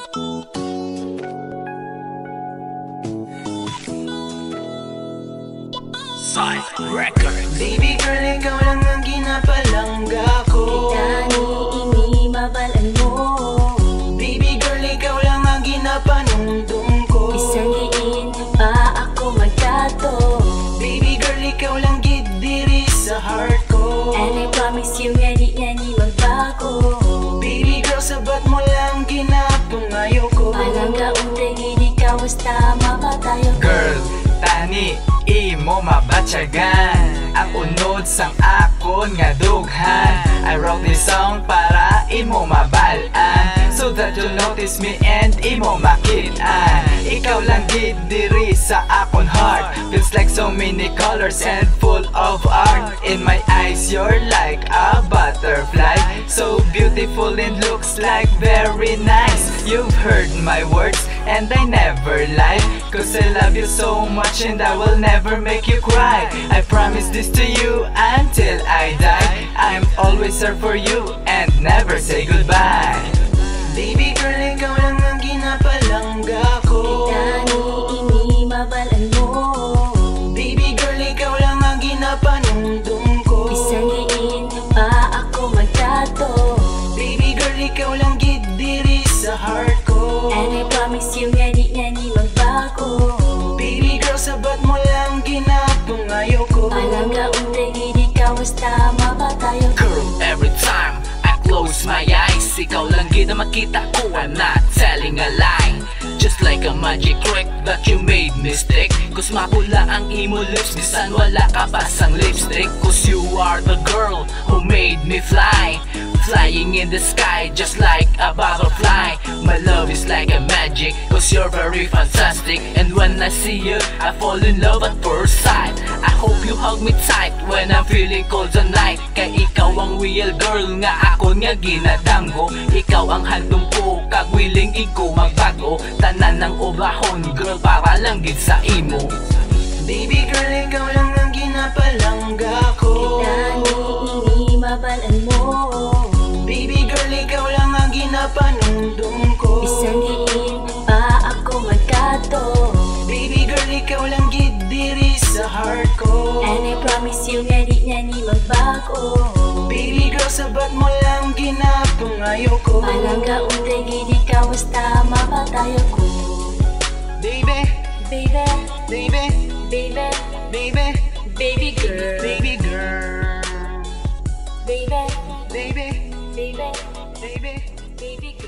Side Record. Baby girl, ikaw lang ang ginapalangga ko. Kita ni mabalan mo. Baby girl, ikaw lang ang ginapanungdong ko. Isang diin pa ako magkato. Baby girl, ikaw lang gid diri sa heart ko. And I promise you nga di na ni magbago. Baby girl, sabat mo lang ginapangayo ko. Palangga untay gidi ka basta mapatayo ko. Girl, tani imo mabatyagan ang unod sang akon nga dughan. I wrote this song para imo mabalaan, so that you'll notice me and imo makitaan. Ikaw lang gid diri sa akon heart. Feels like so many colors and full of art. In my eyes you're like a butterfly, so beautiful and looks like very nice. You've heard my words and I never lie, cause I love you so much and I will never make you cry. I promise this to you until I die. I'm always there for you and never say goodbye. Baby girl, ikaw lang ang ginapalangga ko. Kita ni mabalan mo. Baby girl, ikaw lang ang ginapanungdong ko. Isang diin pa ako magkato. Baby girl, ikaw lang gid diri sa heart ko. And I promise you nga di na ni magbago. Baby girl, sabat mo lang ginapangayo ko. Palangga untay gidi ka basta mapatayo ko. Girl, every time I close my eyes, ikaw lang gid ang makita ko. I'm not telling a lie, just like a magic trick that you made me stick. Cause mapula ang imo lips, bisan wala ka pa sang lipstick. Cause you are the girl who made me fly, flying in the sky just like a butterfly. My love is like a magic, cause you're very fantastic. And when I see you, I fall in love at first sight. I hope you hug me tight when I'm feeling cold tonight. Kay ikaw ang real girl nga ako nga ginadanggo. Ikaw ang handom ko, kag willing iko magbago. Tanan ng obrahon, girl, para lang gid sa imo. Baby girl, ikaw lang ang ginapalangga ko. Kita ni mabalan mo. Baby girl, ikaw lang ang ginapanungdong ko. Isang diin pa ako magkato. Baby girl, ikaw lang gid diri sa heart ko. And I promise you nga di na ni magbago. Baby girl, sabat mo lang ginapangayo ko. Palangga untay gidi ka basta mapatayo ko. Baby, Baby, baby, baby, baby, baby girl. baby girl. Baby, Baby, baby, baby. baby